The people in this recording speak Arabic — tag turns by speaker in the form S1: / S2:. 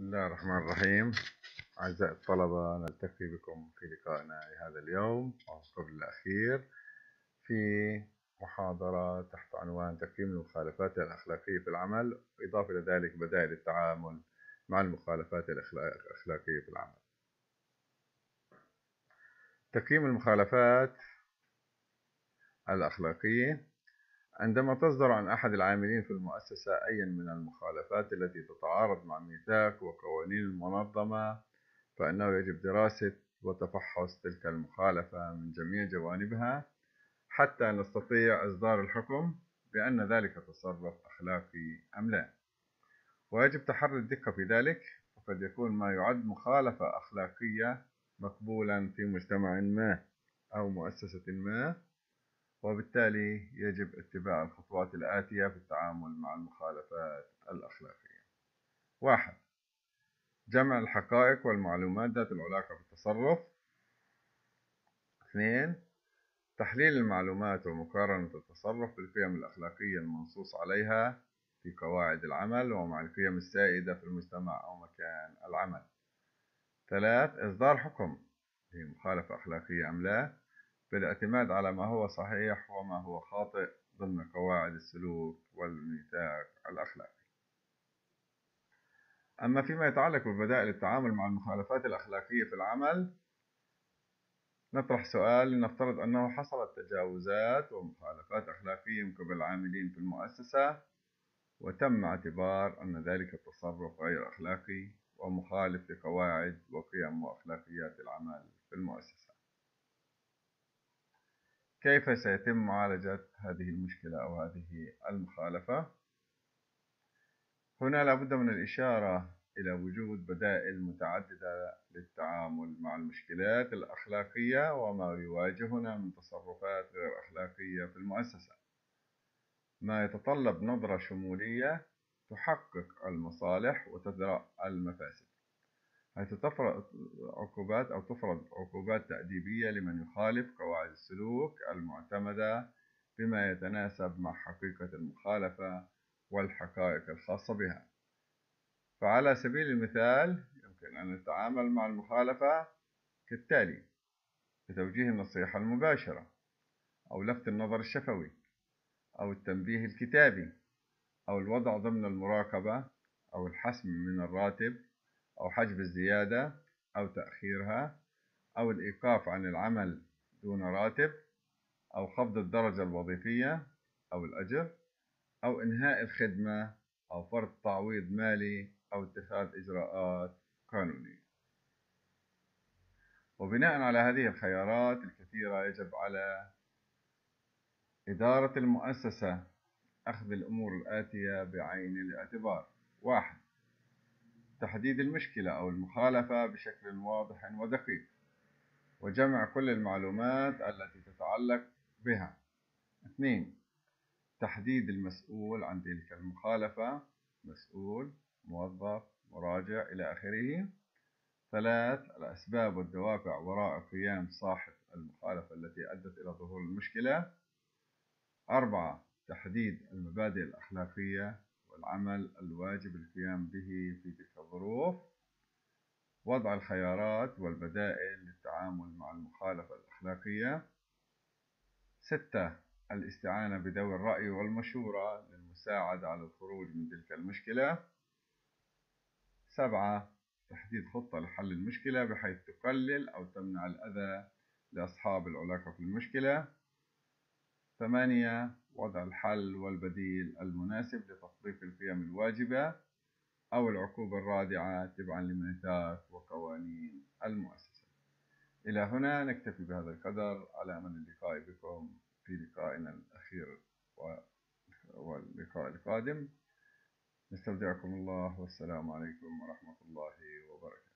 S1: بسم الله الرحمن الرحيم. أعزائي الطلبة، نلتقي بكم في لقائنا لهذا اليوم قبل الأخير في محاضرة تحت عنوان تقييم المخالفات الأخلاقية في العمل، إضافة إلى ذلك بدائل التعامل مع المخالفات الأخلاقية في العمل. تقييم المخالفات الأخلاقية: عندما تصدر عن أحد العاملين في المؤسسة أي من المخالفات التي تتعارض مع ميثاق وقوانين المنظمة، فإنه يجب دراسة وتفحص تلك المخالفة من جميع جوانبها حتى نستطيع إصدار الحكم بأن ذلك تصرف أخلاقي أم لا. ويجب تحري الدقة في ذلك، وقد يكون ما يعد مخالفة أخلاقية مقبولا في مجتمع ما أو مؤسسة ما، وبالتالي يجب اتباع الخطوات الآتية في التعامل مع المخالفات الأخلاقية. 1. جمع الحقائق والمعلومات ذات العلاقة بالتصرف. 2. تحليل المعلومات ومقارنة التصرف بالقيم الأخلاقية المنصوص عليها في قواعد العمل ومع القيم السائدة في المجتمع أو مكان العمل. 3. إصدار حكم هي مخالفة أخلاقية أم لا، بالاعتماد على ما هو صحيح وما هو خاطئ ضمن قواعد السلوك والميثاق الأخلاقي. أما فيما يتعلق ببدائل التعامل مع المخالفات الأخلاقية في العمل، نطرح سؤال: لنفترض أنه حصلت تجاوزات ومخالفات أخلاقية من قبل العاملين في المؤسسة، وتم اعتبار أن ذلك التصرف غير أخلاقي ومخالف لقواعد وقيم وأخلاقيات العمل في المؤسسة. كيف سيتم معالجة هذه المشكلة أو هذه المخالفة؟ هنا لابد من الإشارة إلى وجود بدائل متعددة للتعامل مع المشكلات الأخلاقية وما يواجهنا من تصرفات غير أخلاقية في المؤسسة، ما يتطلب نظرة شمولية تحقق المصالح وتدرأ المفاسد، حيث تفرض عقوبات تأديبية لمن يخالف قواعد السلوك المعتمدة بما يتناسب مع حقيقة المخالفة والحقائق الخاصة بها. فعلى سبيل المثال، يمكن أن نتعامل مع المخالفة كالتالي: بتوجيه النصيحة المباشرة، أو لفت النظر الشفوي، أو التنبيه الكتابي، أو الوضع ضمن المراقبة، أو الحسم من الراتب، أو حجب الزيادة أو تأخيرها، أو الإيقاف عن العمل دون راتب، أو خفض الدرجة الوظيفية أو الأجر، أو إنهاء الخدمة، أو فرض تعويض مالي، أو اتخاذ إجراءات قانونية. وبناء على هذه الخيارات الكثيرة، يجب على إدارة المؤسسة أخذ الأمور الآتية بعين الاعتبار: 1. تحديد المشكلة أو المخالفة بشكل واضح ودقيق، وجمع كل المعلومات التي تتعلق بها. 2. تحديد المسؤول عن تلك المخالفة: مسؤول، موظف، مراجع إلى آخره. 3. الأسباب والدوافع وراء قيام صاحب المخالفة التي أدت إلى ظهور المشكلة. 4. تحديد المبادئ الأخلاقية والعمل الواجب القيام به في تلك الظروف. وضع الخيارات والبدائل للتعامل مع المخالفة الأخلاقية. 6. الاستعانة بذوي الرأي والمشورة للمساعدة على الخروج من تلك المشكلة. 7. تحديد خطة لحل المشكلة بحيث تقلل أو تمنع الأذى لأصحاب العلاقة في المشكلة. 8. وضع الحل والبديل المناسب لتطبيق القيم الواجبة أو العقوبة الرادعة تبعا لميثاق وقوانين المؤسسة. إلى هنا نكتفي بهذا القدر، على أمل اللقاء بكم في لقائنا الأخير واللقاء القادم. نستودعكم الله، والسلام عليكم ورحمة الله وبركاته.